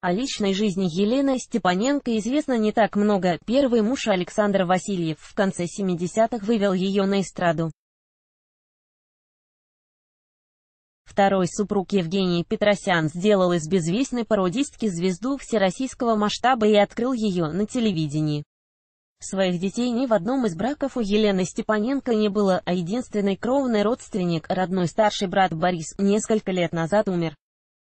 О личной жизни Елены Степаненко известно не так много. Первый муж Александр Васильев в конце 70-х вывел ее на эстраду. Второй супруг Евгений Петросян сделал из безвестной пародистки звезду всероссийского масштаба и открыл ее на телевидении. Своих детей ни в одном из браков у Елены Степаненко не было, а единственный кровный родственник, родной старший брат Борис, несколько лет назад умер.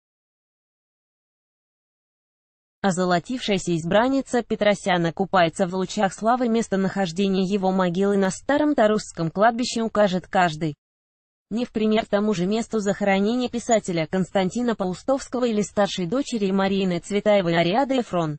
Озолотившаяся избранница Петросяна купается в лучах славы. Местонахождение его могилы на старом Тарусском кладбище укажет каждый. Не в пример тому же месту захоронения писателя Константина Паустовского или старшей дочери Марины Цветаевой Ариады Эфрон.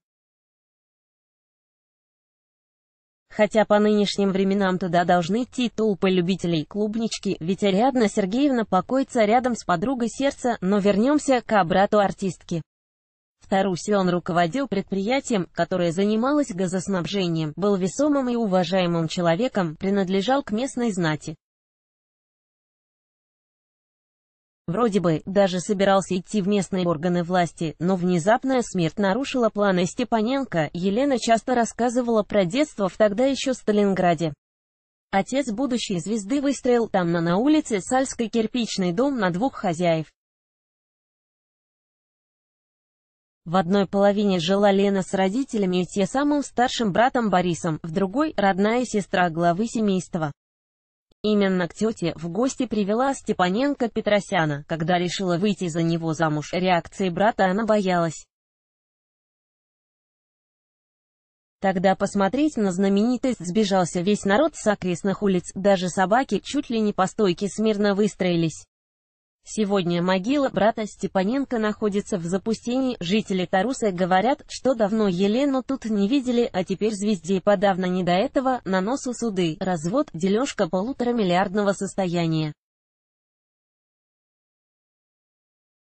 Хотя по нынешним временам туда должны идти толпы любителей клубнички, ведь Ариадна Сергеевна покоится рядом с подругой сердца, но вернемся к брату артистки. В Тарусе он руководил предприятием, которое занималось газоснабжением, был весомым и уважаемым человеком, принадлежал к местной знати. Вроде бы, даже собирался идти в местные органы власти, но внезапная смерть нарушила планы Степаненко. Елена часто рассказывала про детство в тогда еще Сталинграде. Отец будущей звезды выстроил там на улице Сальской кирпичный дом на двух хозяев. В одной половине жила Лена с родителями и те самым старшим братом Борисом, в другой – родная сестра главы семейства. Именно к тете в гости привела Степаненко Петросяна, когда решила выйти за него замуж. Реакции брата она боялась. Тогда посмотреть на знаменитость сбежался весь народ с окрестных улиц, даже собаки чуть ли не по стойке смирно выстроились. Сегодня могила брата Степаненко находится в запустении. Жители Тарусы говорят, что давно Елену тут не видели, а теперь звезде подавно не до этого, на носу суды, развод, дележка полуторамиллиардного состояния.